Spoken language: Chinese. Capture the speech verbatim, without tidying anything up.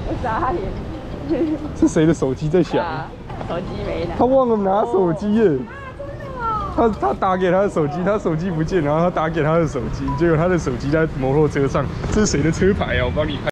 我傻眼。 是谁的手机在响？ 啊、手机没拿。 他忘了拿手机耶。他他打给他的手机，他手机不见，然后他打给他的手机，结果他的手机在摩托车上。这是谁的车牌啊？我帮你看。